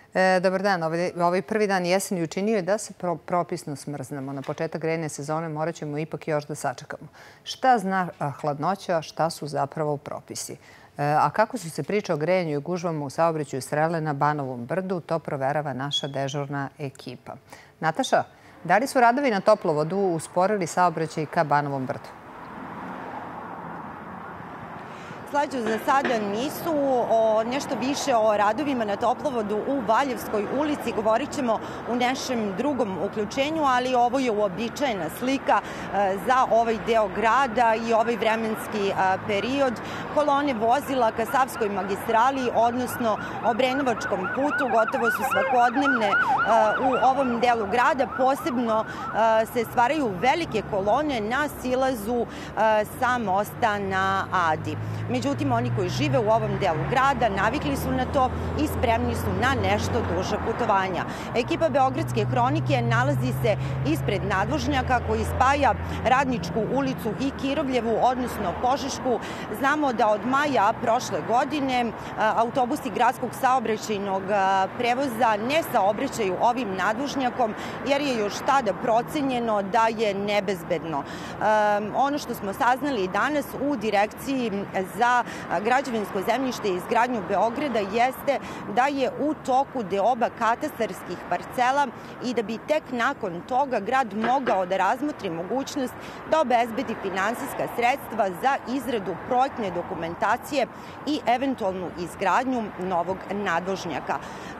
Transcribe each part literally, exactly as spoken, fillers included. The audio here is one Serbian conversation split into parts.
E, dobar dan. Ovaj, ovaj prvi dan jeseni učinio je da se pro, propisno smrznemo. Na početak grejne sezone morat ćemo ipak još da sačekamo. Šta zna a, hladnoća, šta su zapravo propisi? E, a kako su se priče o grejanju i gužvama u saobraćaju srele na Banovom brdu, to proverava naša dežurna ekipa. Nataša, da li su radovi na toplovodu usporili saobraćaj ka Banovom brdu? Slađo, za sada nisu. O, nešto više o radovima na toplovodu u Valjevskoj ulici govorit ćemo u našem drugom uključenju, ali ovo je uobičajena slika e, za ovaj deo grada i ovaj vremenski a, period. Kolone vozila ka Savskoj magistrali, odnosno Obrenovačkom putu, gotovo su svakodnevne a, u ovom delu grada. Posebno a, se stvaraju velike kolone na silazu a, sa mosta na Adi. Međutim, oni koji žive u ovom delu grada navikli su na to i spremni su na nešto duža putovanja. Ekipa Beogradske hronike nalazi se ispred nadvožnjaka koji spaja Radničku ulicu i Kirovljevu, odnosno Požešku. Znamo da od maja prošle godine autobusi gradskog saobraćajnog prevoza ne saobraćaju ovim nadvožnjakom jer je još tada procenjeno da je nebezbedno. Ono što smo saznali danas u Direkciji za građevinsko zemljište i izgradnju Beograda jeste da je u toku deoba katastarskih parcela i da bi tek nakon toga grad mogao da razmotri mogućnost da obezbedi finansijska sredstva za izradu projektne dokumentacije i eventualnu izgradnju novog nadvožnjaka.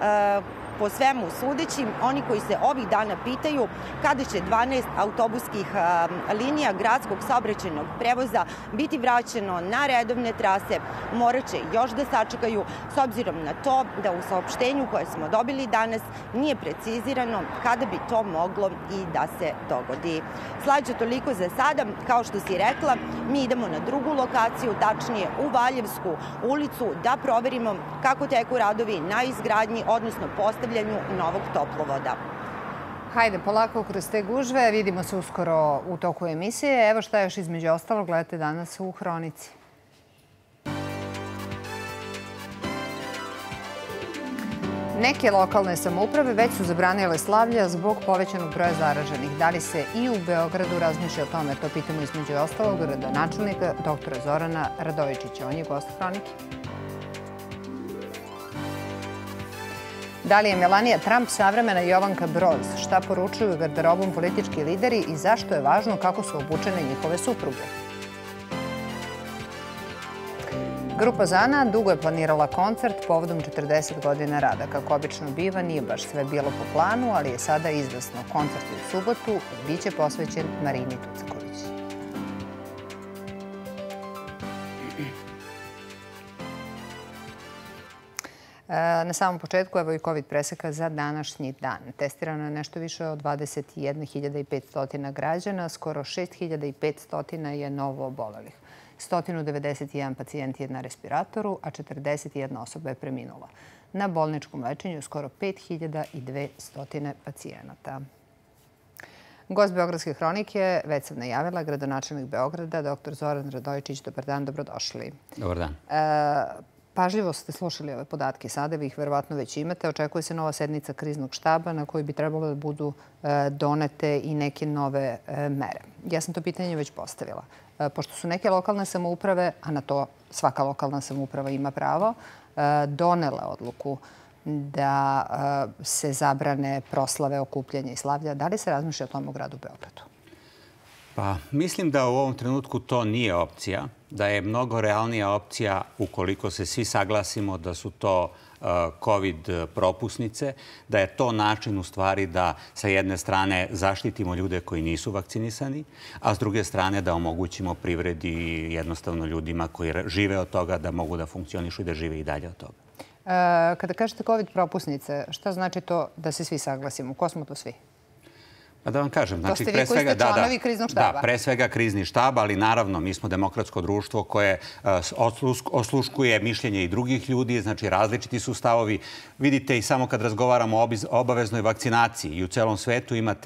Po svemu sudeći, oni koji se ovih dana pitaju kada će dvanaest autobuskih linija gradskog saobraćajnog prevoza biti vraćeno na redovne trase, morat će još da sačekaju s obzirom na to da u saopštenju koje smo dobili danas nije precizirano kada bi to moglo i da se dogodi. Slađe, toliko za sada. Kao što si rekla, mi idemo na drugu lokaciju, tačnije u Valjevsku ulicu, da proverimo kako teku radovi na izgradnji, odnosno postavljanju novog toplovoda. Hajde, polako kroz te gužve. Vidimo se uskoro u toku emisije. Evo šta još između ostalog gledate danas u Hronici. Neke lokalne samouprave već su zabranile slavlja zbog povećanog broja zaraženih. Da li se i u Beogradu razmišlja o tome? To pitamo između ostalog gradonačelnika doktora Zorana Radojičića. On je gost Hronike. Da li je Melanija Trump savremena Jovanka Broz? Šta poručuju garderobom politički lideri i zašto je važno kako su obučene njihove supruge? Grupa Zana dugo je planirala koncert povodom četrdeset godina rada. Kako obično biva, nije baš sve bilo po planu, ali je sada izvesno. Koncert je u subotu i bit će posvećen Marini Tucaković. Na samom početku, evo i COVID preseka za današnji dan. Testirano je nešto više od dvadeset jedne hiljade petsto građana, skoro šest hiljada petsto je novo obolelih. sto devedeset jedan pacijent je na respiratoru, a četrdeset jedna osoba je preminula. Na bolničkom lečenju skoro pet hiljada dvesta pacijenata. Gost Beogradske hronike, već sam najavila, gradonačelnik Beograda, doktor Zoran Radojičić. Dobar dan, dobrodošli. Dobar dan. E, Pažljivo ste slušali ove podatke sada, vi ih verovatno već imate. Očekuje se nova sednica kriznog štaba na kojoj bi trebalo da budu donete i neke nove mere. Ja sam to pitanje već postavila. Pošto su neke lokalne samouprave, a na to svaka lokalna samouprava ima pravo, donele odluku da se zabrane proslave, okupljanja i slavlja, da li se razmišlja o tom u gradu Beogradu? Pa, mislim da u ovom trenutku to nije opcija, da je mnogo realnija opcija ukoliko se svi saglasimo da su to COVID propusnice, da je to način u stvari da sa jedne strane zaštitimo ljude koji nisu vakcinisani, a s druge strane da omogućimo privredi i jednostavno ljudima koji žive od toga da mogu da funkcionišu i da žive i dalje od toga. Kada kažete COVID propusnice, šta znači to da se svi saglasimo? Ko smo to svi? Pa da vam kažem, znači, pre svega, da, da, pre svega krizni štab, ali naravno mi smo demokratsko društvo koje osluškuje mišljenje i drugih ljudi, znači različiti su stavovi. Vidite i samo kad razgovaramo o obaveznoj vakcinaciji i u celom svetu imate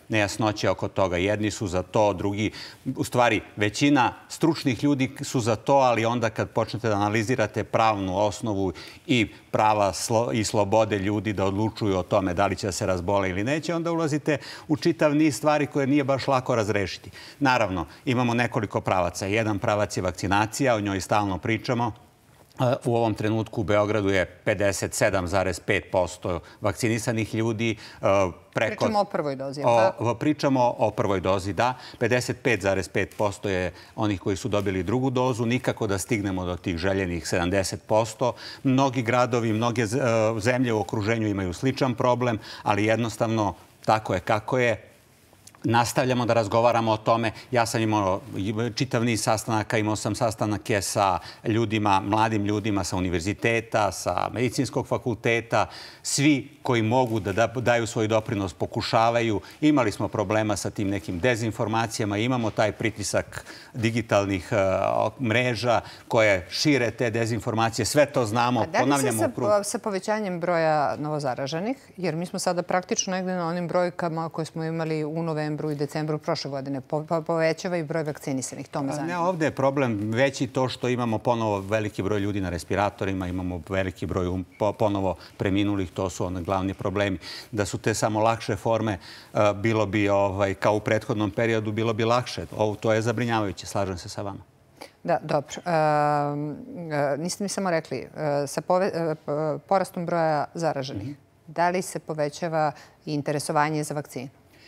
nejasnoće oko toga. Jedni su za to, drugi... U stvari, većina stručnih ljudi su za to, ali onda kad počnete da analizirate pravnu osnovu i prava i slobode ljudi da odlučuju o tome da li će da se razbole ili neće, onda ulazite u čitav niz stvari koje nije baš lako razrešiti. Naravno, imamo nekoliko pravaca. Jedan pravac je vakcinacija, o njoj stalno pričamo. U ovom trenutku u Beogradu je pedeset sedam zarez pet posto vakcinisanih ljudi. Pričamo o prvoj dozi. Pričamo o prvoj dozi, da. pedeset pet zarez pet posto je onih koji su dobili drugu dozu. Nikako da stignemo do tih željenih sedamdeset posto. Mnogi gradovi, mnoge zemlje u okruženju imaju sličan problem, ali jednostavno tako je kako je. Nastavljamo da razgovaramo o tome. Ja sam imao čitav niz sastanaka, imao sam sastanake sa ljudima, mladim ljudima sa univerziteta, sa medicinskog fakulteta. Svi koji mogu da daju svoj doprinos pokušavaju. Imali smo problema sa tim nekim dezinformacijama. Imamo taj pritisak digitalnih mreža koje šire te dezinformacije. Sve to znamo. Ponavljamo u krug. Da li se sa povećanjem broja novozaraženih? Jer mi smo sada praktično negde na onim brojkama koje smo imali u novembru i decembru prošle godine. Povećava i broj vakcinisanih. To me zanima. Ne, ovde je problem veći to što imamo ponovo veliki broj ljudi na respiratorima, imamo veliki broj ponovo preminulih. To su oni glavni problemi. Da su te samo lakše forme, bilo bi kao u prethodnom periodu, bilo bi lakše. To je zabrinjavajuće, slažem se sa vama. Da, dobro. Niste mi samo rekli, sa porastom broja zaraženih, da li se povećava interesovanje za vakcinu?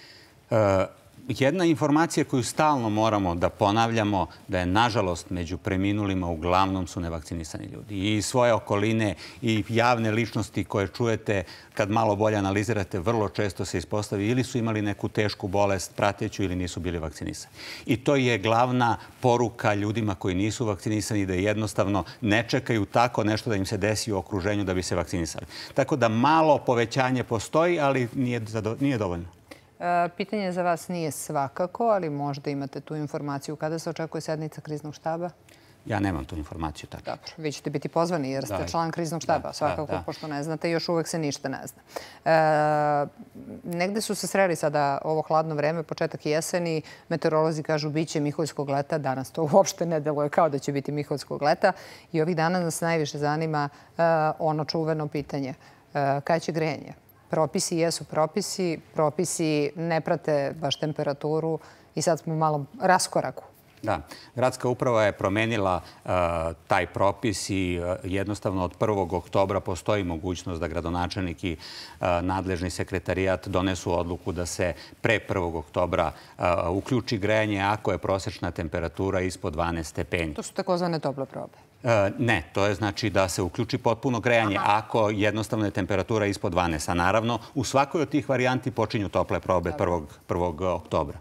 Jedna informacija koju stalno moramo da ponavljamo, da je nažalost među preminulima uglavnom su nevakcinisani ljudi. I svoje okoline i javne ličnosti koje čujete kad malo bolje analizirate, vrlo često se ispostavi ili su imali neku tešku bolest prateću ili nisu bili vakcinisani. I to je glavna poruka ljudima koji nisu vakcinisani, da jednostavno ne čekaju tako nešto da im se desi u okruženju da bi se vakcinisali. Tako da malo povećanje postoji, ali nije dovoljno. Pitanje za vas nije svakako, ali možda imate tu informaciju. Kada se očekuje sednica kriznog štaba? Ja nemam tu informaciju tačno. Dobro, vi ćete biti pozvani jer ste član kriznog štaba. Svakako, pošto ne znate, još uvek se ništa ne zna. Negde su se sreli sada ovo hladno vreme, početak jeseni. Meteorolozi kažu biće Miholjskog leta. Danas to uopšte ne deluje kao da će biti Miholjskog leta. I ovih dana nas najviše zanima ono čuveno pitanje. Kada će grejanje? Propisi jesu propisi, propisi ne prate baš temperaturu i sad smo u malom raskoraku. Da, gradska uprava je promenila taj propis i jednostavno od prvog oktobra postoji mogućnost da gradonačelnik i nadležni sekretarijat donesu odluku da se pre prvog oktobra uključi grejanje ako je prosečna temperatura ispod dvanaest stepeni. To su takozvane tople probe. Ne, to je znači da se uključi potpuno grejanje ako jednostavno je temperatura ispod dvanaest. A naravno, u svakoj od tih varijanti počinju tople probe prvog oktobra.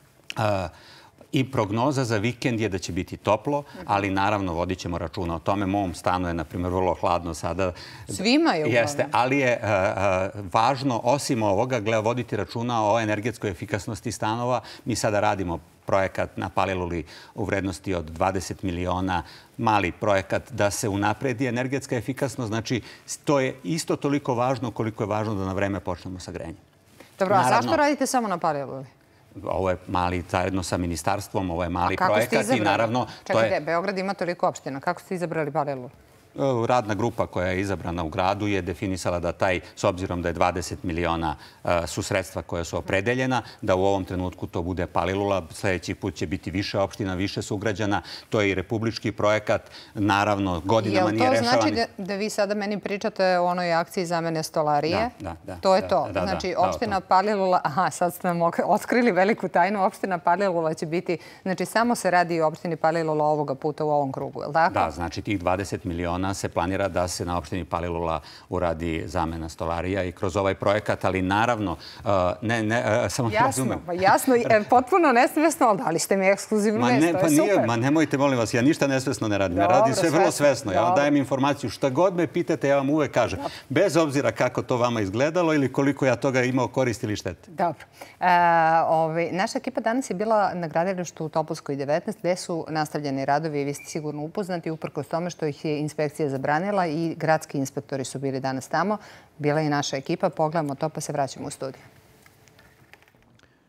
I prognoza za vikend je da će biti toplo, ali naravno vodit ćemo računa o tome. Mom stanu je, na primjer, vrlo hladno sada. Svima je uglavnom. Jeste, ali je važno, osim ovoga, voditi računa o energetskoj efikasnosti stanova. Mi sada radimo projekat na Paliluli u vrednosti od dvadeset miliona, mali projekat da se unapredi energetska efikasnost. Znači, to je isto toliko važno koliko je važno da na vreme počnemo sa grejanjem. Dobro, a zašto radite samo na Paliluli? Ovo je mali, zajedno sa ministarstvom, ovo je mali projekat i naravno... Čekajte, Beograd ima toliko opština. Kako ste izabrali Palilulu? Radna grupa koja je izabrana u gradu je definisala da taj, s obzirom da je dvadeset miliona su sredstva koja su opredeljena, da u ovom trenutku to bude Palilula. Sljedeći put će biti više opština, više sugrađana. To je i republički projekat. Naravno, godinama nije rešavan. Jel to znači da vi sada meni pričate o onoj akciji zamene stolarije? Da, da. To je to. Znači, opština Palilula, aha, sad ste nam otkrili veliku tajnu, opština Palilula će biti, znači, samo se radi o opštini Palilula ovoga puta u ovom krugu, je li tako? Da, znači, tih dvadeset miliona se planira da se na opštini Palilula uradi zamena stolarija i kroz ovaj projekat, ali naravno, ne, ne, samo ne razumem. Jasno, jasno, potpuno nesvesno, ali dali ste mi ekskluzivnu vest, to je super. Ma nemojte, molim vas, ja ništa nesvesno ne radim. Ja radim sve vrlo svesno. Ja vam dajem informaciju. Šta god me pitate, ja vam uvek kažem. Bez obzira kako to vama izgledalo ili koliko ja toga imao korist ili štete. Dobro. Naša ekipa danas je bila na gradilištu u Topolskoj devetnaest, gde su nastavljeni radovi i vi ste sigurno upoznati, uprkos tome što ih je inspekcija zabranila i gradski inspektori su bili danas tamo. Bila je i naša ekipa. Pogledamo to pa se vraćamo u studiju.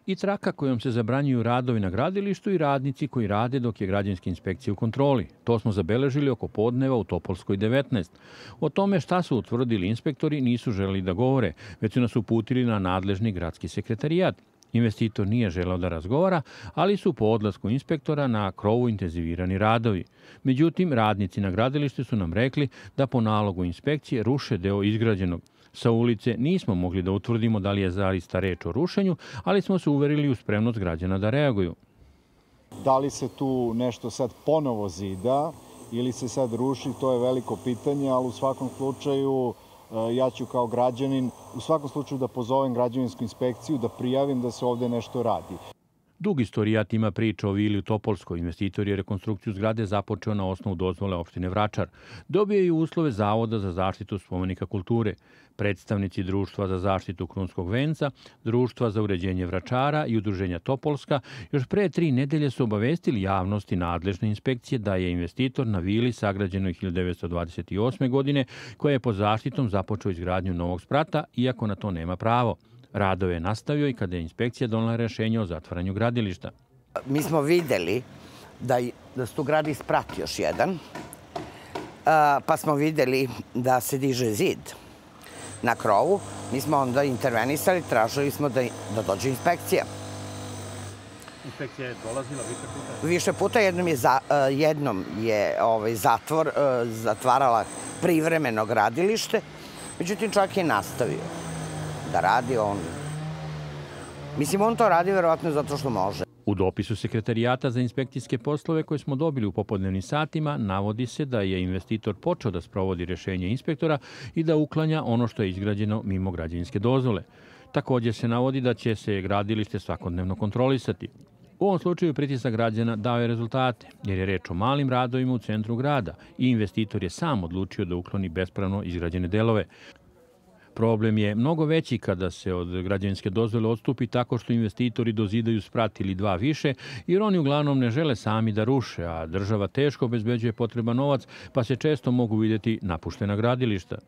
i traka kojom se zabranjuju radovi na gradilištu i radnici koji rade dok je građevinska inspekcija u kontroli. To smo zabeležili oko podneva u Topolskoj devetnaest. O tome šta su utvrdili inspektori nisu želeli da govore, već su nas uputili na nadležni gradski sekretarijat. Investitor nije želeo da razgovara, ali su po odlasku inspektora na krovu intenzivirani radovi. Međutim, radnici na gradilištu su nam rekli da po nalogu inspekcije ruše deo izgrađenog. Sa ulice nismo mogli da utvrdimo da li je zaista reč o rušenju, ali smo se uverili u spremnost građana da reaguju. Da li se tu nešto sad ponovo zida ili se sad ruši, to je veliko pitanje, ali u svakom slučaju ja ću kao građanin u svakom slučaju da pozovem građevinsku inspekciju, da prijavim da se ovde nešto radi. Dug istorijat ima priča o vili u Topolskoj. Investitor je rekonstrukciju zgrade započeo na osnovu dozvole opštine Vračar. Dobio je i uslove Zavoda za zaštitu spomenika kulture. Predstavnici Društva za zaštitu Krunskog venca, Društva za uređenje Vračara i Udruženja Topolska još pre tri nedelje su obavestili javnosti nadležne inspekcije da je investitor na vili sagrađenoj hiljadu devetsto dvadeset osme. godine, koja je pod zaštitom započeo izgradnju novog sprata, iako na to nema pravo. Radove je nastavio i kada je inspekcija donela rešenje o zatvaranju gradilišta. Mi smo videli da, da se tu gradi sprat još jedan, pa smo videli da se diže zid na krovu. Mi smo onda intervenisali, tražili smo da, da dođe inspekcija. Inspekcija je dolazila više puta? Više puta. Jednom je, za, jednom je ovaj, zatvor, zatvarala privremeno gradilište, međutim čovjek je nastavio da radi on. Mislim, on to radi verovatno zato što može. U dopisu Sekretarijata za inspekcijske poslove koje smo dobili u popodnevnim satima navodi se da je investitor počeo da sprovodi rešenje inspektora i da uklanja ono što je izgrađeno mimo građevinske dozvole. Također se navodi da će se gradilište svakodnevno kontrolisati. U ovom slučaju pritisak građana dao je rezultate, jer je reč o malim radovima u centru grada i investitor je sam odlučio da ukloni bespravno izgrađene delove. Problem je mnogo veći kada se od građevinske dozvole odstupi tako što investitori dozidaju sprat ili dva više, jer oni uglavnom ne žele sami da ruše, a država teško obezbeđuje potreban novac, pa se često mogu vidjeti napuštena gradilišta.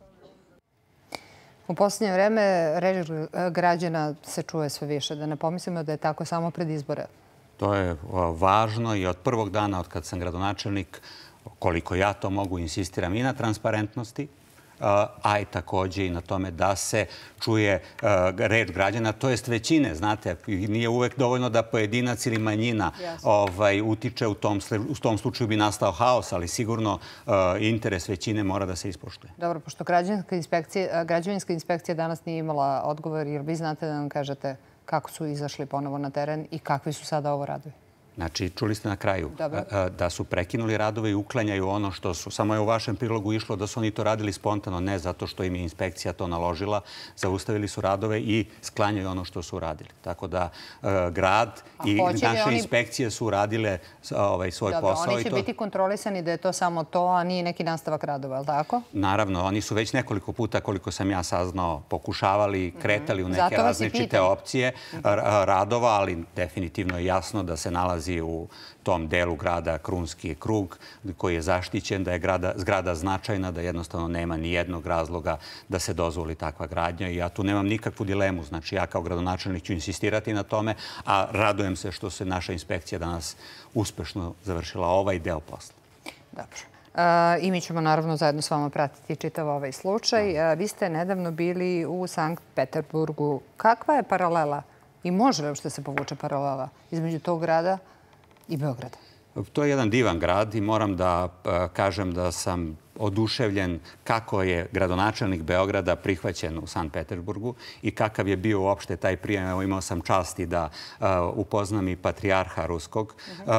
U posljednje vreme reč građana se čuje sve više, da ne pomislimo da je tako samo pred izbore. To je važno i od prvog dana od kad sam gradonačelnik, koliko ja to mogu, insistiram i na transparentnosti, a i također i na tome da se čuje reč građana, to jest većine, znate, nije uvek dovoljno da pojedinac ili manjina utiče, u tom slučaju bi nastao haos, ali sigurno interes većine mora da se ispoštuje. Dobro, pošto građevinska inspekcija danas nije imala odgovor, jer vi znate da nam kažete kako su izašli ponovo na teren i kakvi su sada ovo radovi? Znači, čuli ste na kraju da su prekinuli radove i uklanjaju ono što su. Samo je u vašem prilogu išlo da su oni to radili spontano, ne zato što im je inspekcija to naložila. Zaustavili su radove i sklanjaju ono što su radili. Tako da grad i naše inspekcije su radile svoj posao. Oni će biti kontrolisani da je to samo to, a nije neki nastavak radova, je li tako? Naravno, oni su već nekoliko puta, koliko sam ja saznao, pokušavali, kretali u neke različite opcije radova, ali definitivno je jasno da se nalazi u tom delu grada Krunski krug koji je zaštićen, da je zgrada značajna, da jednostavno nema ni jednog razloga da se dozvoli takva gradnja i ja tu nemam nikakvu dilemu. Znači ja kao gradonačelnik ću insistirati na tome, a radujem se što se naša inspekcija danas uspešno završila ovaj deo posla. Dobro. I mi ćemo naravno zajedno s vama pratiti čitav ovaj slučaj. Vi ste nedavno bili u Sankt Peterburgu. Kakva je paralela i može li uopšte se povuče paralela između tog grada i Beograda? To je jedan divan grad i moram da kažem da sam oduševljen kako je gradonačelnik Beograda prihvaćen u Sankt Peterburgu i kakav je bio uopšte taj prijem. Evo, imao sam časti da upoznam i patrijarha ruskog.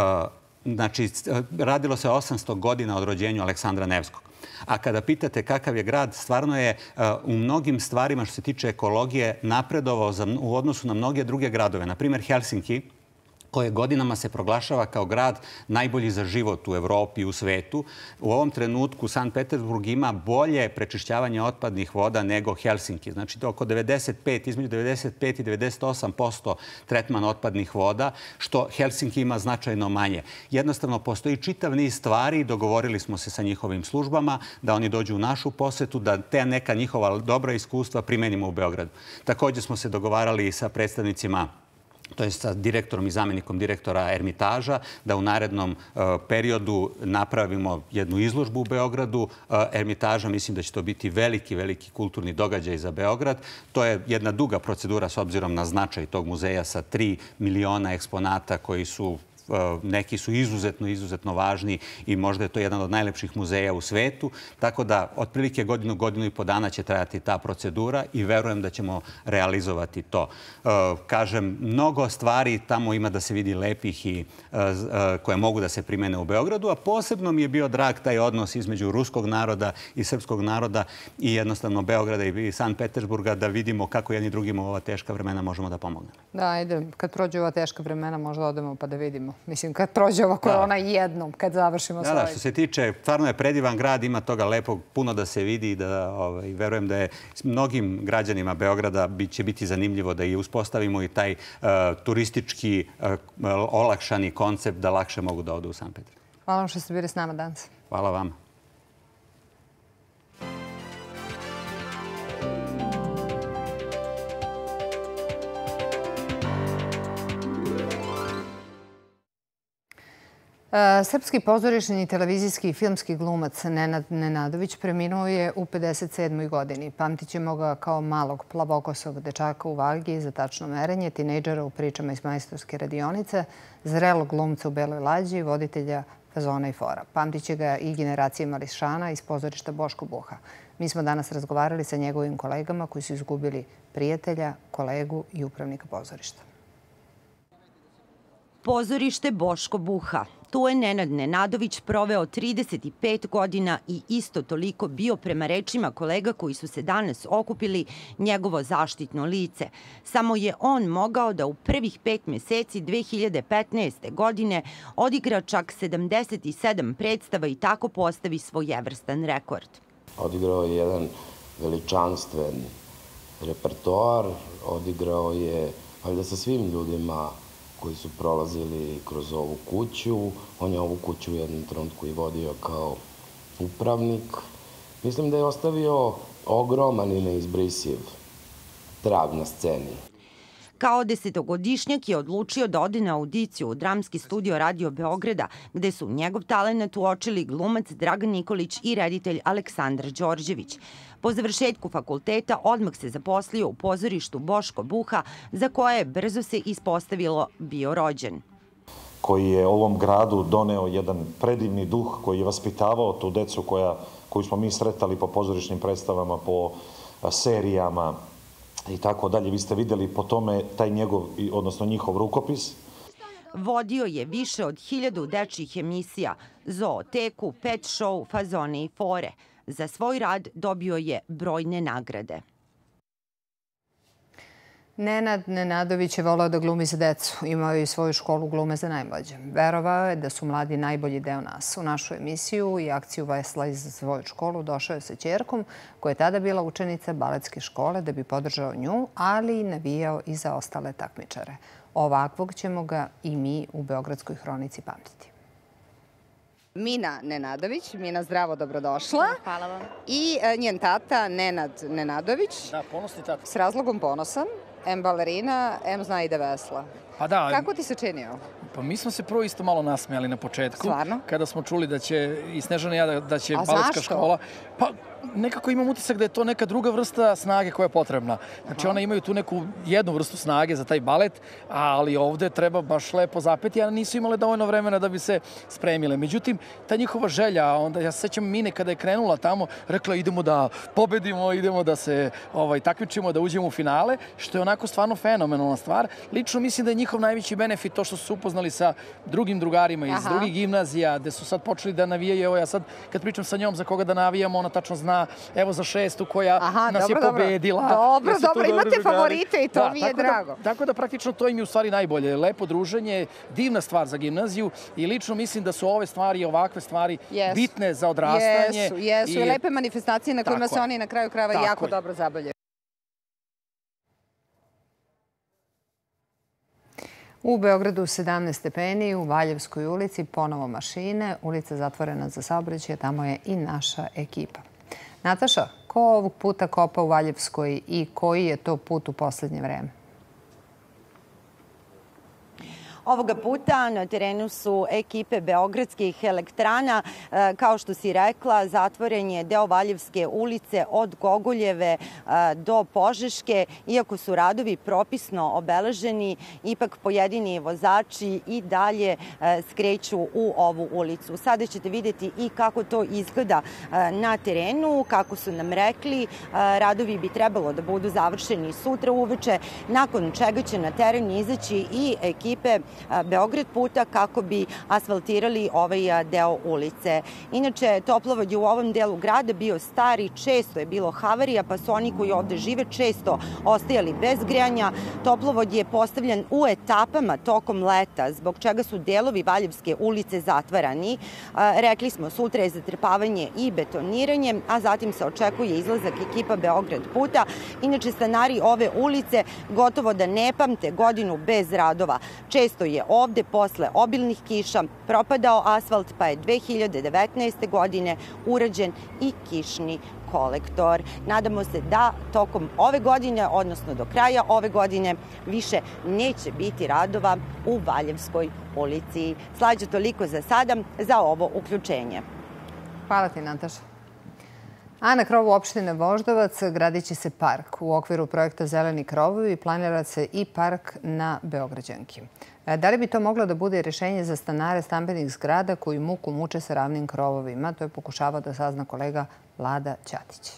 Znači, radilo se osamsto godina od rođenja Aleksandra Nevskog. A kada pitate kakav je grad, stvarno je u mnogim stvarima što se tiče ekologije napredovao u odnosu na mnoge druge gradove. Naprimjer, Helsinki, koje godinama se proglašava kao grad najbolji za život u Evropi i u svetu. U ovom trenutku Sankt Peterburg ima bolje prečišćavanje otpadnih voda nego Helsinki. Znači, oko devedeset pet, između devedeset pet i devedeset osam posto tretman otpadnih voda, što Helsinki ima značajno manje. Jednostavno, postoji čitav niz stvari, dogovorili smo se sa njihovim službama, da oni dođu u našu posetu, da te neka njihova dobra iskustva primenimo u Beogradu. Također smo se dogovarali i sa predstavnicima to je sa direktorom i zamjenikom direktora Ermitaža, da u narednom periodu napravimo jednu izložbu u Beogradu Ermitaža. Mislim da će to biti veliki, veliki kulturni događaj za Beograd. To je jedna duga procedura s obzirom na značaj tog muzeja sa tri miliona eksponata koji su neki su izuzetno, izuzetno važni i možda je to jedan od najlepših muzeja u svetu. Tako da, otprilike godinu, godinu i po dana će trajati ta procedura i verujem da ćemo realizovati to. Kažem, mnogo stvari tamo ima da se vidi lepih i koje mogu da se primene u Beogradu, a posebno mi je bio drag taj odnos između ruskog naroda i srpskog naroda i jednostavno Beograda i Sankt Petersburga, da vidimo kako jedni drugima u ova teška vremena možemo da pomognemo. Da, ajde, kad prođe ova teška vremena možda odemo pa da vidimo. Mislim, kad prođe ova korona jednom, kad završimo svoj... Da, da, što se tiče, stvarno je predivan grad, ima toga lepog, puno da se vidi i da verujem da je mnogim građanima Beograda će biti zanimljivo da i uspostavimo i taj turistički olakšani koncept da lakše mogu da odu u Sankt Petersburg. Hvala vam što ste bili s nama danas. Hvala vama. Srpski pozorišni, televizijski i filmski glumac Nenad Nenadović preminuo je u pedeset sedmoj godini. Pamtićemo ga kao malog plavokosog dečaka u vagi za tačno merenje, tinejdžera u pričama iz majstorske radionice, zrelog glumca u Beloj lađi, voditelja Fazona i fora. Pamtiće ga i generacije mališana iz pozorišta Boško Buha. Mi smo danas razgovarali sa njegovim kolegama koji su izgubili prijatelja, kolegu i upravnika pozorišta. Pozorište Boško Buha. Tu je Nenad Nenadović proveo trideset pet godina i isto toliko bio, prema rečima kolega koji su se danas okupili, njegovo zaštitno lice. Samo je on mogao da u prvih pet meseci dve hiljade petnaeste. godine odigra čak sedamdeset sedam predstava i tako postavi svojevrstan rekord. Odigrao je jedan veličanstven repertoar, odigrao je valjda sa svim ljudima koji su prolazili kroz ovu kuću. On je ovu kuću u jednom trenutku i vodio kao upravnik. Mislim da je ostavio ogroman i neizbrisiv trag na sceni. Kao desetogodišnjak je odlučio da ode na audiciju u dramski studio Radio Beograda, gde su njegov talenat uočili glumac Dragan Nikolić i reditelj Aleksandar Đorđević. Po završetku fakulteta odmah se zaposlio u pozorištu Boško Buha, za koje je brzo se ispostavilo bio rođen. Koji je ovom gradu doneo jedan predivni duh, koji je vaspitavao tu decu koju smo mi sretali po pozorišnim predstavama, po serijama i tako dalje. Vi ste videli po tome taj njegov, odnosno njihov rukopis. Vodio je više od hiljadu dečjih emisija, Zooteku, Pet show, Fazone i fore. Za svoj rad dobio je brojne nagrade. Nenad Nenadović je voleo da glumi za decu. Imao je i svoju školu glume za najmlađe. Verovao je da su mladi najbolji deo nas. U našu emisiju i akciju Vesla iz svoju školu došao je sa ćerkom, koja je tada bila učenica baletske škole, da bi podržao nju, ali i navijao i za ostale takmičare. Ovakvog ćemo ga i mi u Beogradskoj hronici pamtiti. Mina Nenadović. Mina, zdravo, dobrodošla. Hvala vam. I njen tata, Nenad Nenadović. Da, ponosni tata. S razlogom ponosan. Em balerina, em zna i da vesla. Pa da. Kako ti se činio? Pa mi smo se prvo isto malo nasmejali na početku. Stvarno? Kada smo čuli da će i Snežana i ja da će baletska škola. Pa nekako imam utisak da je to neka druga vrsta snage koja je potrebna. Znači ona imaju tu neku jednu vrstu snage za taj balet, ali ovde treba baš lepo zapeti, a nisu imale dovoljno vremena da bi se spremile. Međutim, ta njihova želja, onda ja se sećam Mine kada je krenula tamo, rekla idemo da pobedimo, idemo da se ovaj, takmičimo, da uđemo u finale, što je onako stvarno fenomenalna stvar. Lično mislim da je njihov najveći benefit to što su se upoznali sa drugim drugarima iz Aha. drugih gimnazija, gde su sad počeli da navijaju. Evo ja sad kad pričam sa njom za koga da navijamo, ona tačno zna, evo za šestu koja Aha, nas dobro, je pobedila. Dobro, dobro, imate drugari. favorite i to da, mi je tako drago. Da, tako da praktično to im je u stvari najbolje. Lepo druženje, divna stvar za gimnaziju i lično mislim da su ove stvari i ovakve stvari yes. bitne za odrastanje. Jesu, jesu. I, I lepe manifestacije na kojima se oni na kraju krajeva jako je. dobro zabavljaju. U Beogradu sedamnaest stepeni, u Valjevskoj ulici ponovo mašine, ulica zatvorena za saobraćaj, tamo je i naša ekipa. Nataša, ko ovog puta kopa u Valjevskoj i koji je to put u poslednje vreme? Ovoga puta na terenu su ekipe beogradskih elektrana. Kao što si rekla, zatvoren je deo Valjevske ulice od Gogoljeve do Požeške. Iako su radovi propisno obeleženi, ipak pojedini vozači i dalje skreću u ovu ulicu. Sada ćete vidjeti i kako to izgleda na terenu. Kako su nam rekli, radovi bi trebalo da budu završeni sutra uveče, nakon čega će na teren izaći i ekipe Beograd puta kako bi asfaltirali ovaj deo ulice. Inače, toplovod je u ovom delu grada bio stari, često je bilo havarija, pa su oni koji ovde žive često ostajali bez grejanja. Toplovod je postavljen u etapama tokom leta, zbog čega su delovi Valjevske ulice zatvarani. Rekli smo, sutra je zatrpavanje i betoniranje, a zatim se očekuje izlazak ekipa Beograd puta. Inače, stanari ove ulice gotovo da ne pamte godinu bez radova. Često je ovde posle obilnih kiša propadao asfalt, pa je dve hiljade devetnaeste. godine urađen i kišni kolektor. Nadamo se da tokom ove godine, odnosno do kraja ove godine, više neće biti radova u Valjevskoj ulici. Slađa, toliko za sada za ovo uključenje. Hvala ti, Nataša. A na krovu opštine Voždovac gradit će se park. U okviru projekta Zeleni krovovi planira se i park na Beograđanki. Da li bi to moglo da bude rješenje za stanare stambenih zgrada koji muku muče sa ravnim krovovima? To je pokušavao da sazna kolega Vlada Ćatić.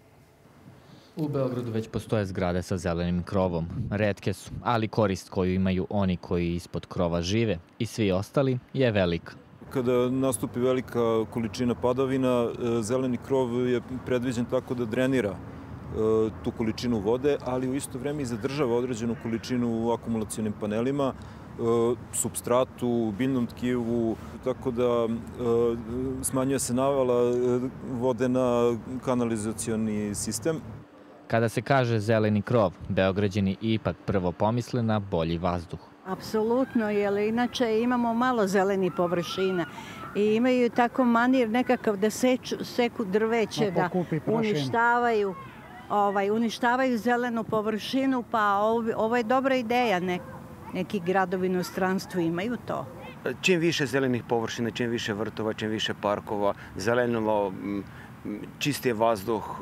U Beogradu već postoje zgrade sa zelenim krovom. Retke su, ali korist koju imaju oni koji ispod krova žive i svi ostali je velika. Kada nastupi velika količina padavina, zeleni krov je predviđen tako da drenira tu količinu vode, ali u isto vreme i zadržava određenu količinu u akumulacionim panelima, supstratu, biljnom tkivu, tako da smanjuje se navala vode na kanalizacioni sistem. Kada se kaže zeleni krov, Beograđani ipak prvo pomisle na bolji vazduh. Apsolutno, jer inače imamo malo zelenih površina i imaju tako manir nekakav da seku drveće, da uništavaju, uništavaju zelenu površinu, pa ovo je dobra ideja. Neki gradovi u inostranstvu imaju to. Čim više zelenih površina, čim više vrtova, čim više parkova, zelenilo, čistije vazduh,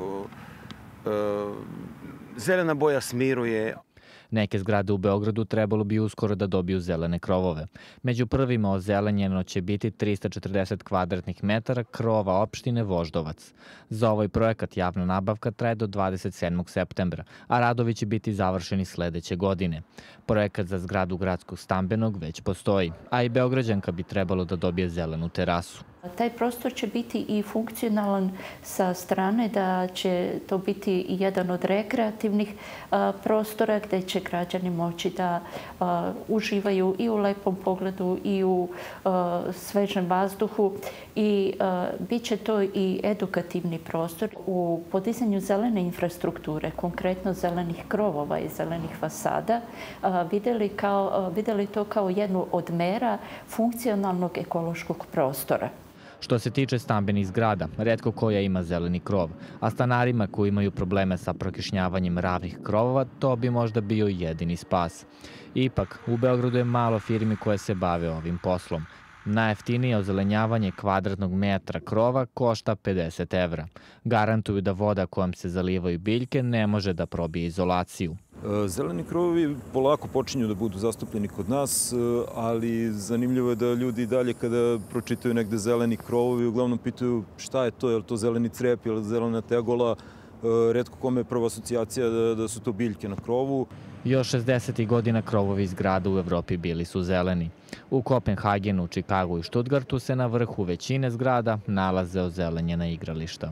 zelena boja smiruje. Neke zgrade u Beogradu trebalo bi uskoro da dobiju zelene krovove. Među prvima ozelenjeno će biti trista četrdeset kvadratnih metara krova opštine Voždovac. Za ovaj projekat javna nabavka traje do dvadeset sedmog septembra, a radovi će biti završeni sledeće godine. Projekat za zgradu gradskog stambenog već postoji, a i Beograđanka bi trebalo da dobije zelenu terasu. Taj prostor će biti i funkcionalan sa strane da će to biti jedan od rekreativnih prostora gde će građani moći da uživaju i u lepom pogledu i u svežem vazduhu i bit će to i edukativni prostor. U podizanju zelene infrastrukture, konkretno zelenih krovova i zelenih fasada, videli to kao jednu od mera funkcionalnog ekološkog prostora. Što se tiče stambenih zgrada, retko koja ima zeleni krov, a stanarima koji imaju probleme sa prokišnjavanjem ravnih krovova, to bi možda bio jedini spas. Ipak, u Beogradu je malo firmi koje se bave ovim poslom. Najjeftinije ozelenjavanje kvadratnog metra krova košta pedeset evra. Garantuju da voda kojom se zalivaju biljke ne može da probije izolaciju. Zeleni krovovi polako počinju da budu zastupljeni kod nas, ali zanimljivo je da ljudi dalje kada pročitaju negde zeleni krovovi uglavnom pitaju šta je to, je li to zeleni crep, je li zelena tegola. Retko kome je prva asocijacija da su to biljke na krovu. Još šezdesetih godina krovovi zgrada u Evropi bili su zeleni. U Kopenhagenu, Čikagu i Štutgartu se na vrhu većine zgrada nalaze ozelenjena igrališta.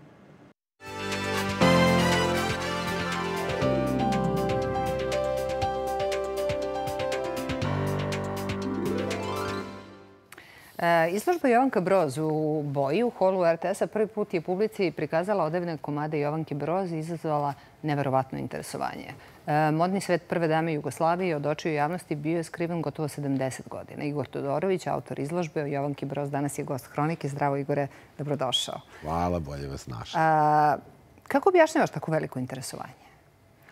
Izložba Jovanka Broz u Boji u holu er te es-a prvi put je publici prikazala odevne komade Jovanke Broz i izazvala neverovatno interesovanje. Modni svet prve dame Jugoslavije od očiju javnosti bio je skriven gotovo sedamdeset godina. Igor Todorović, autor izložbe o Jovanki Broz, danas je gost Hronike. Zdravo, Igore, dobrodošao. Hvala, bolje vas našao. Kako objašnjavaš tako veliko interesovanje?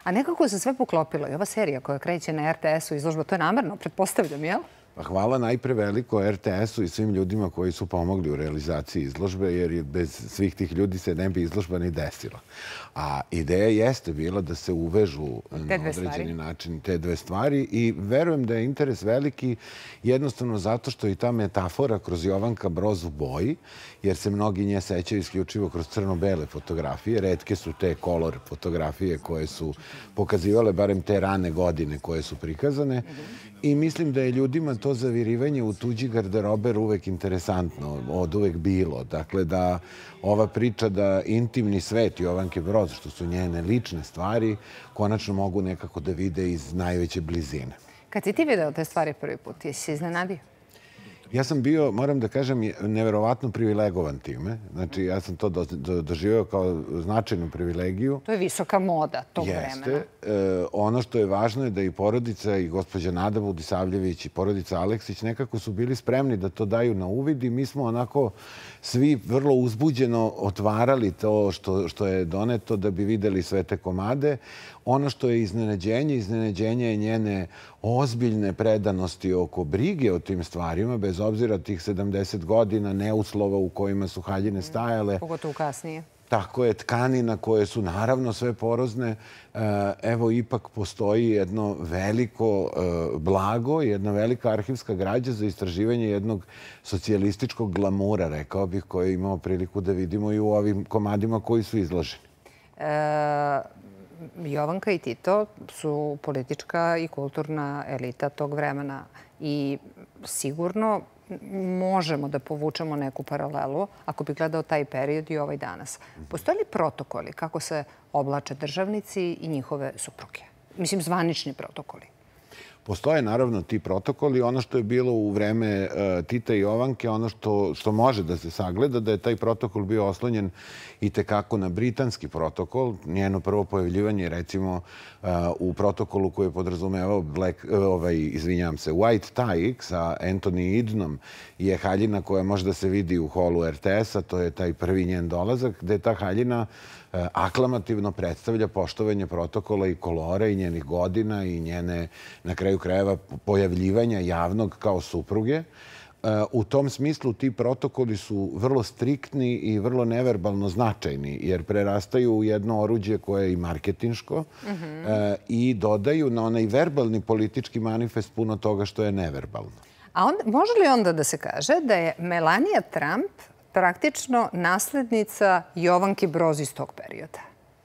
A nekako se sve poklopilo. I ova serija koja kreće na R T S-u izložba, to je namerno, pretpostavljam, jel? Pa hvala najpre veliko R T S-u i svim ljudima koji su pomogli u realizaciji izložbe, jer bez svih tih ljudi se ne bi izložba ni desila. A ideja jeste bila da se uvežu na određeni način te dve stvari i verujem da je interes veliki jednostavno zato što i ta metafora kroz Jovanka Broz u boji, jer se mnogi nje sećaju isključivo kroz crno-bele fotografije. Retke su te kolor fotografije koje su pokazivale barem te rane godine koje su prikazane. I mislim da je ljudima to zavirivanje u tuđi garderober uvek interesantno, od uvek bilo. Dakle, da ova priča da intimni svet Jovanke Broz, što su njene lične stvari, konačno mogu nekako da vide iz najveće blizine. Kad si ti video te stvari prvi put, jesi se iznenadio? Ja sam bio, moram da kažem, neverovatno privilegovan time. Znači, ja sam to doživio kao značajnu privilegiju. To je visoka moda tog vremena. Jeste. Ono što je važno je da i porodica i gospođa Nada Budisavljević i porodica Aleksić nekako su bili spremni da to daju na uvid i mi smo onako svi vrlo uzbuđeno otvarali to što je doneto da bi videli sve te komade. Ono što je iznenađenje, iznenađenje je njene ozbiljne predanosti oko brige o tim stvarima, bez obzira tih sedamdeset godina neuslova u kojima su haljine stajale. Pogotovo kasnije. Tako je, tkanina koje su naravno sve porozne. Evo, ipak postoji jedno veliko blago, jedna velika arhivska građa za istraživanje jednog socijalističkog glamura, rekao bih, koje imamo priliku da vidimo i u ovim komadima koji su izloženi. Jovanka i Tito su politička i kulturna elita tog vremena i sigurno možemo da povučemo neku paralelu ako bi gledao taj period i ovaj danas. Postoje li protokoli kako se oblače državnici i njihove supruge? Mislim, zvanični protokoli. Postoje naravno ti protokoli. Ono što je bilo u vreme Tita i Jovanke, ono što može da se sagleda, da je taj protokol bio oslonjen i tekako na britanski protokol. Njeno prvo pojavljivanje, recimo, u protokolu koji je podrazumevao izvinjavam se, White Tie sa Anthony Edenom je haljina koja može da se vidi u holu R T S-a, to je taj prvi njen dolazak, gde ta haljina aklamativno predstavlja poštovanje protokola i kolora i njenih godina i njene, na kraju krajeva, pojavljivanja javnog kao supruge. U tom smislu ti protokoli su vrlo striktni i vrlo neverbalno značajni, jer prerastaju u jedno oruđe koje je i marketinško i dodaju na onaj verbalni politički manifest puno toga što je neverbalno. A može li onda da se kaže da je Melania Trump praktično naslednica Jovanke Broz iz tog perioda?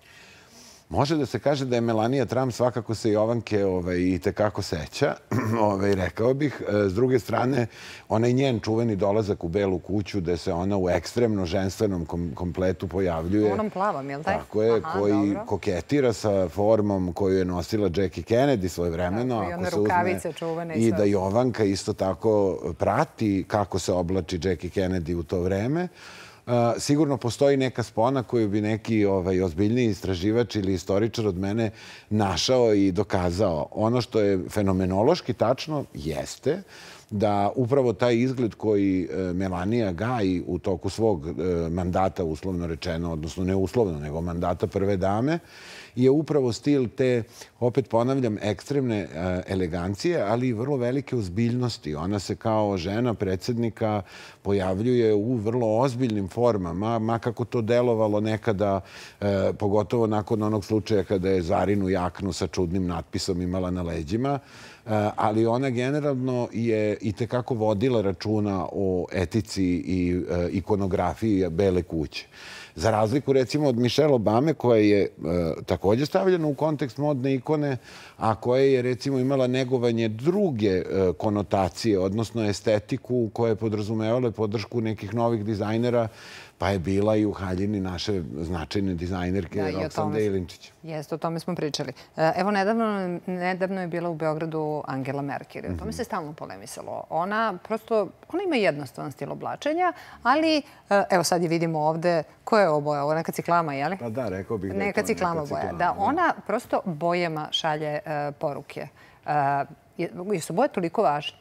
Može da se kaže da je Melania Trump svakako se Jovanke i tekako seća, rekao bih. S druge strane, onaj njen čuveni dolazak u Belu kuću gde se ona u ekstremno ženstvenom kompletu pojavljuje. U onom plavom, je li taj? Tako je, koji koketira sa formom koju je nosila Jackie Kennedy svojevremeno. I one rukavice čuvene i sve. I da Jovanka isto tako prati kako se oblači Jackie Kennedy u to vreme. Sigurno postoji neka spona koju bi neki ozbiljniji istraživač ili istoričar od mene našao i dokazao. Ono što je fenomenološki tačno jeste da upravo taj izgled koji Melania gaji u toku svog mandata, uslovno rečeno, odnosno ne uslovno, nego mandata prve dame, je upravo stil te, opet ponavljam, ekstremne elegancije, ali i vrlo velike ozbiljnosti. Ona se kao žena predsjednika pojavljuje u vrlo ozbiljnim formama, ma kako to delovalo nekada, pogotovo nakon onog slučaja kada je Zarinu jaknu sa čudnim natpisom imala na leđima, ali ona generalno je i tekako vodila računa o etici i ikonografiji Bele kuće. Za razliku, recimo, od Michelle Obame, koja je također stavljena u kontekst modne ikone, a koja je, recimo, imala negovanje druge konotacije, odnosno estetiku koja je podrazumevala podršku nekih novih dizajnera, pa je bila i u haljini naše značajne dizajnerke Roksande Ilinčić. Jeste, o tome smo pričali. Evo, nedavno je bila u Beogradu Angela Merkel. O tome se stalno polemisalo. Ona prosto, ona ima jednostavan stil oblačenja, ali, evo sad je vidimo ovde, ko je ovo boja? Ovo neka ciklama, je li? Pa da, rekao bih da je to neka ciklama boja. Da, ona prosto bojama šalje poruke. Jesu boje toliko važne?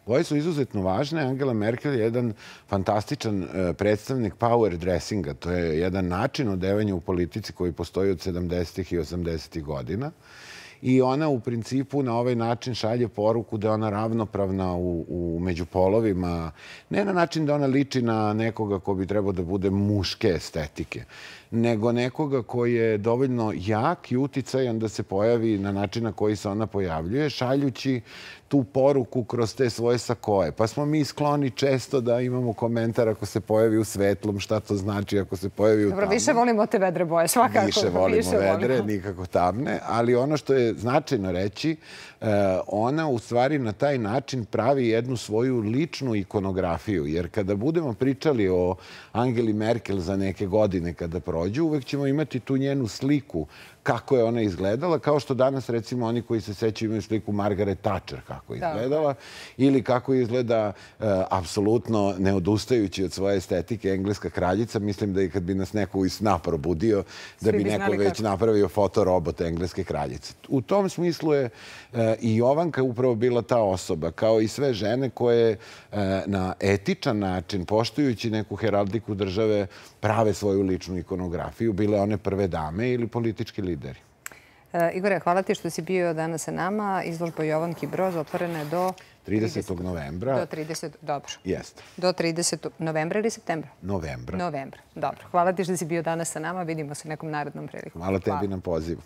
Boje su izuzetno važne. Angela Merkel je jedan fantastičan predstavnik power dressinga. To je jedan način odevanja u politici koji postoji od sedamdesetih i osamdesetih godina. I ona u principu na ovaj način šalje poruku da je ona ravnopravna u, u među polovima. Ne na način da ona liči na nekoga ko bi trebao da bude muške estetike, nego nekoga koji je dovoljno jak i uticajan da se pojavi na način na koji se ona pojavljuje, šaljući tu poruku kroz te svoje sakoje. Pa smo mi skloni često da imamo komentar ako se pojavi u svetlom, šta to znači ako se pojavi u tamnom. Dobro, više volimo te vedre boje, svakako. Više volimo vedre, nikako tamne, ali ono što je značajno reći, ona u stvari na taj način pravi jednu svoju ličnu ikonografiju, jer kada budemo pričali o Angeli Merkel za neke godine kada prođu, uvek ćemo imati tu njenu sliku kako je ona izgledala, kao što danas recimo oni koji se sećaju imaju sliku Margaret Thatcher kako je izgledala, ili kako izgleda apsolutno neodustajući od svoje estetike engleska kraljica. Mislim da i kad bi nas neko iz sna probudio, da bi neko već napravio fotorobot engleske kraljice. U tom smislu je i Jovanka upravo bila ta osoba, kao i sve žene koje na etičan način, poštujući neku heraldiku države, prave svoju ličnu ikonografiju, bile one prve dame ili politički lideri. Igore, hvala ti što si bio danas sa nama. Izložba Jovanki Broz otvorena je do... tridesetog novembra. Do tridesetog Dobro. Jeste. Do tridesetog novembra ili septembra? Novembra. Novembra. Dobro. Hvala ti što si bio danas sa nama. Vidimo se nekom narednom priliku. Hvala tebi na pozivu.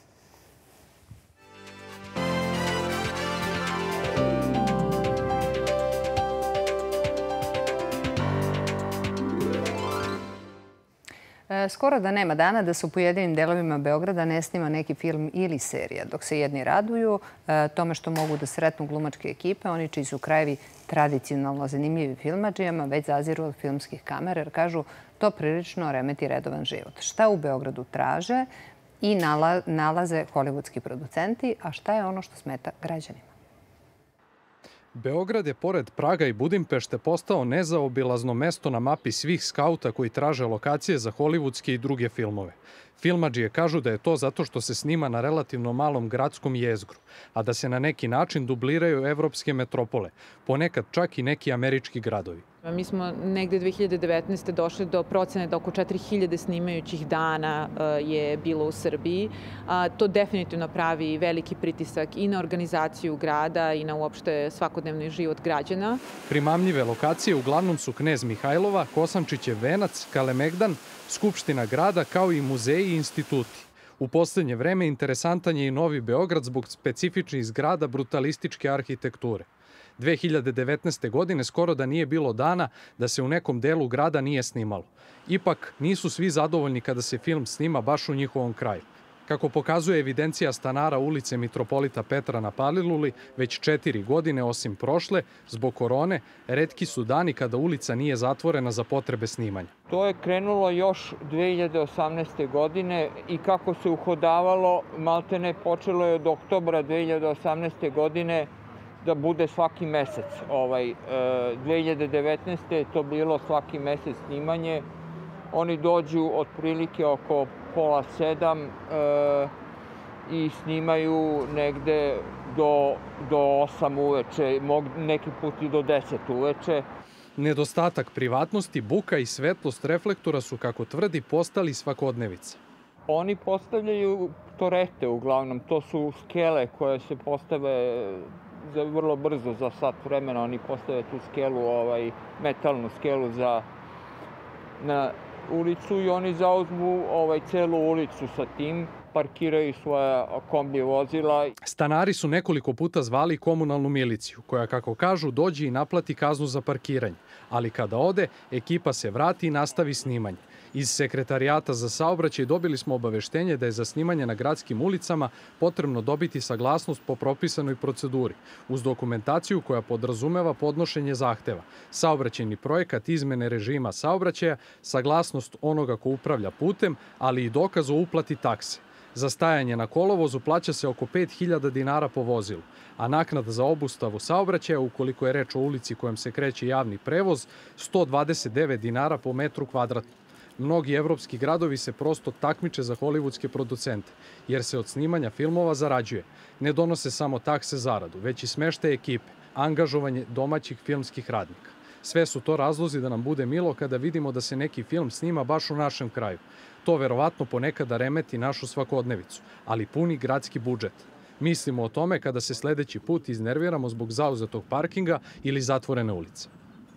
Skoro da nema dana da se u pojedinim delovima Beograda ne snima neki film ili serija. Dok se jedni raduju tome što mogu da sretnu glumačke ekipe, oni čiji su krajevi tradicionalno zanimljivi filmadžijama već zaziru od filmskih kamera jer kažu to prilično remeti redovan život. Šta u Beogradu traže i nalaze hollywoodski producenti, a šta je ono što smeta građanima? Beograd je pored Praga i Budimpešte postao nezaobilazno mesto na mapi svih skauta koji traže lokacije za hollywoodske i druge filmove. Filmadžije kažu da je to zato što se snima na relativno malom gradskom jezgru, a da se na neki način dubliraju evropske metropole, ponekad čak i neki američki gradovi. Mi smo negde dve hiljade devetnaeste. došli do procene da oko četiri hiljade snimajućih dana je bilo u Srbiji. To definitivno pravi veliki pritisak i na organizaciju grada i na uopšte svakodnevni život građana. Primamljive lokacije uglavnom su Knez Mihajlova, Kosančićev venac, Kalemegdan, Skupština grada kao i muzeji i instituti. U poslednje vreme interesantan je i Novi Beograd zbog specifičnih zgrada brutalističke arhitekture. dve hiljade devetnaeste. godine skoro da nije bilo dana da se u nekom delu grada nije snimalo. Ipak nisu svi zadovoljni kada se film snima baš u njihovom kraju. Kako pokazuje evidencija stanara ulice Mitropolita Petra na Paliluli, već četiri godine osim prošle, zbog korone, retki su dani kada ulica nije zatvorena za potrebe snimanja. To je krenulo još dve hiljade osamnaeste. godine i kako se uhodavalo, maltene počelo je od oktobra dve hiljade osamnaeste. godine da bude svaki mesec. Ovaj, dve hiljade devetnaeste. je to bilo svaki mesec snimanje. Oni dođu otprilike oko pola sedam e, i snimaju negde do, do osam uveče, neki put i do deset uveče. Nedostatak privatnosti, buka i svetlost reflektora su, kako tvrdi, postali svakodnevica. Oni postavljaju torete uglavnom. To su skele koje se postave za vrlo brzo, za sat vremena. Oni postave tu skelu, ovaj, metalnu skelu za na ulicu i oni zauzmu ovaj, celu ulicu sa tim, parkiraju svoja kombi vozila. Stanari su nekoliko puta zvali komunalnu miliciju, koja, kako kažu, dođe i naplati kaznu za parkiranje. Ali kada ode, ekipa se vrati i nastavi snimanje. Iz Sekretarijata za saobraćaj dobili smo obaveštenje da je za snimanje na gradskim ulicama potrebno dobiti saglasnost po propisanoj proceduri, uz dokumentaciju koja podrazumeva podnošenje zahteva, saobraćajni projekat izmene režima saobraćaja, saglasnost onoga ko upravlja putem, ali i dokaz o uplati takse. Za stajanje na kolovozu plaća se oko pet hiljada dinara po vozilu, a naknada za obustavu saobraćaja, ukoliko je reč o ulici kojom se kreće javni prevoz, sto dvadeset devet dinara po metru kvadratnom. Mnogi evropski gradovi se prosto takmiče za hollywoodske producente, jer se od snimanja filmova zarađuje. Ne donose samo takse zaradu, već i smeštaje ekipe, angažovanje domaćih filmskih radnika. Sve su to razlozi da nam bude milo kada vidimo da se neki film snima baš u našem kraju. To verovatno ponekada remeti našu svakodnevicu, ali puni gradski budžet. Mislimo o tome kada se sledeći put iznerviramo zbog zauzetog parkinga ili zatvorene ulice.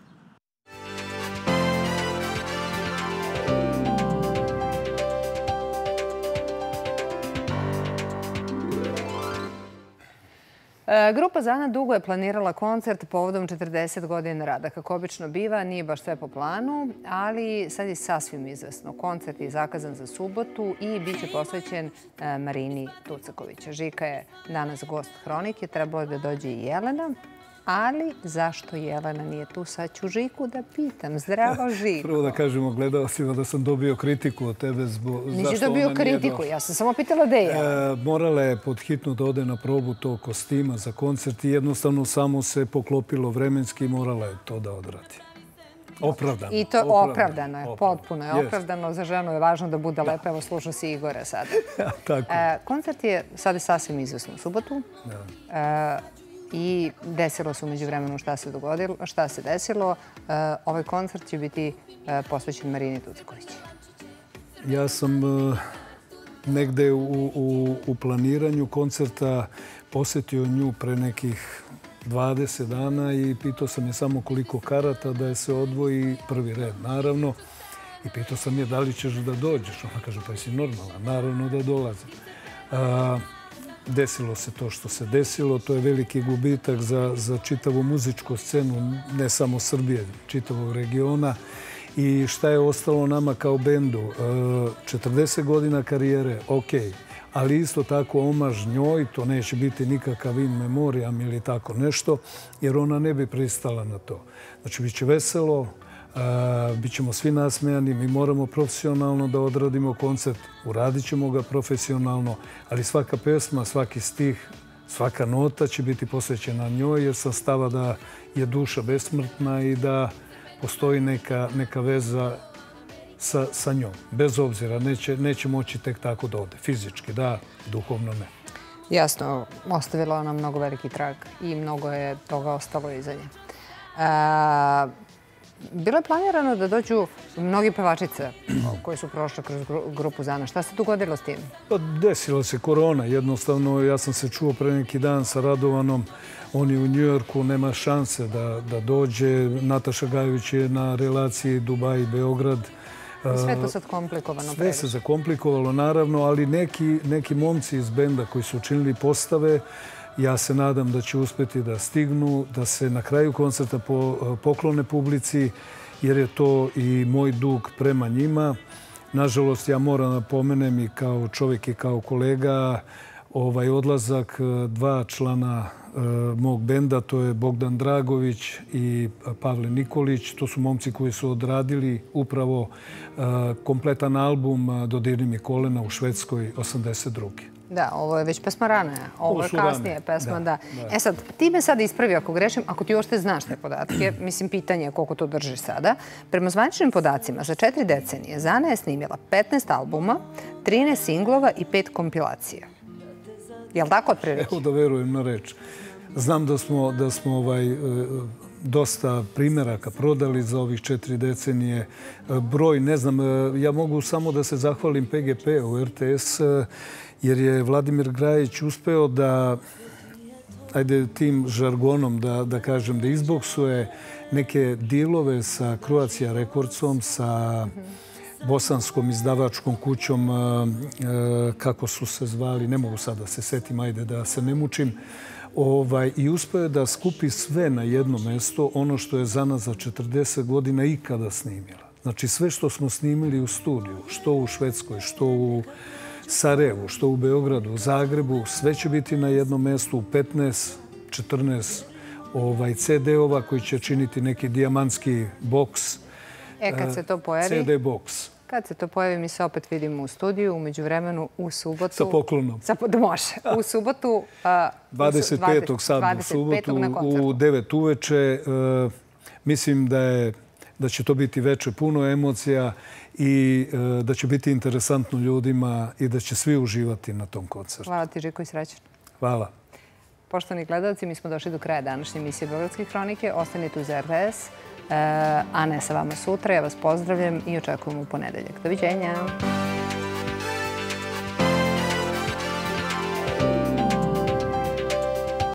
Grupa Zana dugo je planirala koncert povodom četrdeset godina rada. Kako obično biva, nije baš sve po planu, ali sad je sasvim izvesno. Koncert je zakazan za subotu i bit će posvećen Marini Tucaković. Žika je danas gost Hronike, trebalo je da dođe i Jelena. Ali zašto Jelena nije tu? Sad ću Žiku da pitam. Zdravo, Žiko. Prvo da kažemo gledalcima da sam dobio kritiku od tebe. Nisi dobio kritiku, ja sam samo pitala gde je. Morala je podhitno da ode na probu tog kostima za koncert i jednostavno samo se poklopilo vremenski i morala je to da odradi. Opravdano. I to opravdano je, potpuno je opravdano. Za ženu je važno da bude lepa. Evo, sluša si Igora sada. Koncert je sada sasvim izvesno u subotu. I desilo se umeđu vremenu šta se dogodilo, šta se desilo. Ovaj koncert će biti posvećen Marini Tucaković. Ja sam negde u planiranju koncerta posetio nju pre nekih dvadeset dana i pitao sam je samo koliko karata da je se odvoji prvi red, naravno. I pitao sam je da li ćeš da dođeš. Ona kaže, pa jesi normalna, naravno da dolazim. Desilo se to što se desilo. To je veliki gubitak za čitavu muzičku scenu, ne samo Srbije, čitavog regiona. I šta je ostalo nama kao bendu? četrdeset godina karijere, okej. Ali isto tako omaž njoj, to neće biti nikakav in memoriam ili tako nešto, jer ona ne bi pristala na to. Znači, bit će veselo, bit ćemo svi nasmejani, mi moramo profesionalno da odradimo koncert, uradit ćemo ga profesionalno, ali svaka pesma, svaki stih, svaka nota će biti posvećena njoj, jer sam stava da je duša besmrtna i da postoji neka veza sa njom. Bez obzira, neće moći tek tako da ode. Fizički, da, duhovno ne. Jasno, ostavila ona mnogo veliki trag i mnogo je toga ostalo iza nje. Bilo je planirano da dođu mnogi pevačice koje su prošle kroz grupu Zana. Šta se dogodilo s tim? Desila se korona. Jednostavno, ja sam se čuo pre neki dan sa Radovanom. On je u Njujorku, nema šanse da dođe. Nataša Gajović je na relaciji Dubaj-Beograd. Sve to sad komplikovano. Sve se zakomplikovalo, naravno, ali neki momci iz benda koji su učinili postave, ja se nadam da će uspeti da stignu, da se na kraju koncerta poklone publici, jer je to i moj dug prema njima. Nažalost, ja moram da pomenem i kao čovjek i kao kolega ovaj odlazak dva člana mog benda, to je Bogdan Dragović i Pavle Nikolić. To su momci koji su odradili upravo kompletan album Dodirni mi kolena u Švedskoj osamdeset druge. Da, ovo je već pesma rana. Ovo je kasnije pesma, da. E sad, ti me sad ispravi ako grešim, ako ti uopšte znaš te podatke, mislim, pitanje je koliko to držiš sada. Prema zvaničnim podacima, za četiri decenije Zana je snimila petnaest albuma, trinaest singlova i pet kompilacija. Je li tako otprilike? Evo da verujem na reč. Znam da smo dosta primjeraka prodali za ovih četiri decenije. Broj, ne znam, ja mogu samo da se zahvalim P G P-u, R T S, jer je Vladimir Grajić uspeo da, ajde tim žargonom da kažem, da izboksuje neke dilove sa Croatia Recordsom, sa bosanskom izdavačkom kućom, kako su se zvali, ne mogu sad da se setim, ajde da se ne mučim, i uspeo je da skupi sve na jedno mesto, ono što je Zana za četrdeset godina ikada snimila. Znači sve što smo snimili u studiju, što u Švedskoj, što u Sarajevu, što u Beogradu, u Zagrebu, sve će biti na jednom mestu u petnaest četrnaest C D-ova koji će činiti neki dijamantski boks. E, kad se to pojavi? C D boks. Kad se to pojavi, mi se opet vidimo u studiju, umeđu vremenu u subotu. Sa poklonom. Može. U subotu. dvadeset petog sad u subotu u devet uveče. Mislim da će to biti veče puno emocija i da će biti interesantno ljudima i da će svi uživati na tom koncertu. Hvala ti, Žiko, i srećan. Hvala. Poštovani gledalci, mi smo došli do kraja današnje emisije Beogradske hronike. Ostanite uz R T S, a ne sa vama sutra. Ja vas pozdravljam i očekujem u ponedeljak. Doviđenja!